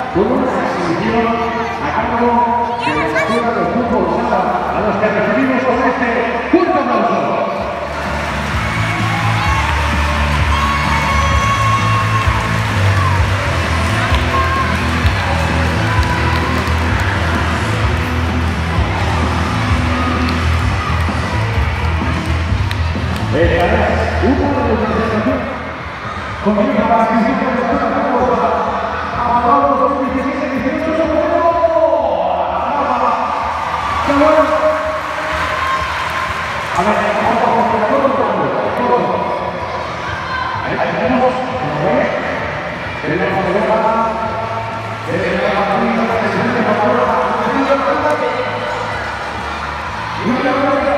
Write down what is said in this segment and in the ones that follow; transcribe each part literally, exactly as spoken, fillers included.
con una exhibición a cargo de la Escuela de Fútbol Sala, a los que recibimos con este fuerte aplauso. Esta es una representación comienza la exhibición de la Escuela de Fútbol Sala. A los dos mil diecisiete dieciocho ¡qué bueno! A ver, vamos a ver todo, todo. Ahí tenemos, tenemos la pelota, tenemos la partida, tenemos la pelota, y una pelota.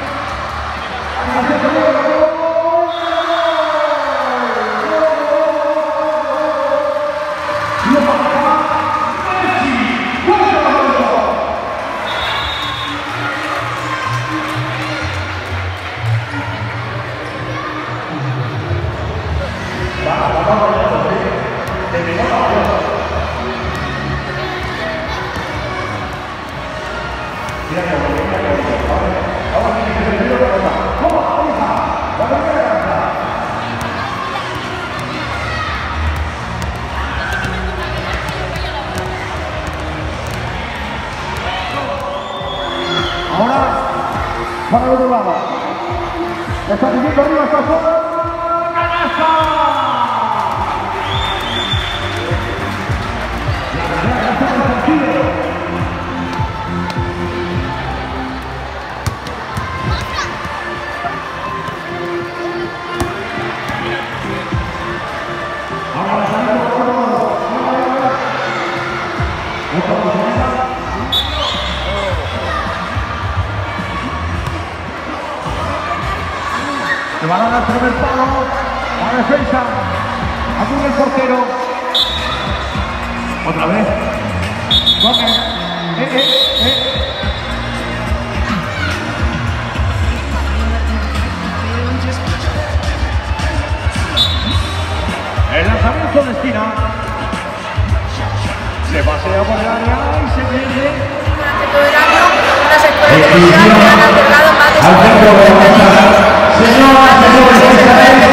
Ahora, para el otro lado. Está siguiendo arriba, está solo. ¡Canasta! La verdad está en el partido. Ahora la salió por otro lado. Se van a dar primer palo, la defensa, aquí el portero, otra vez, Gómez, eh, eh, eh. El lanzamiento de esquina, se pasea por el área y se pierde. Durante todo el año, las escuelas de ciudad han otorgado más de Señoras, señores,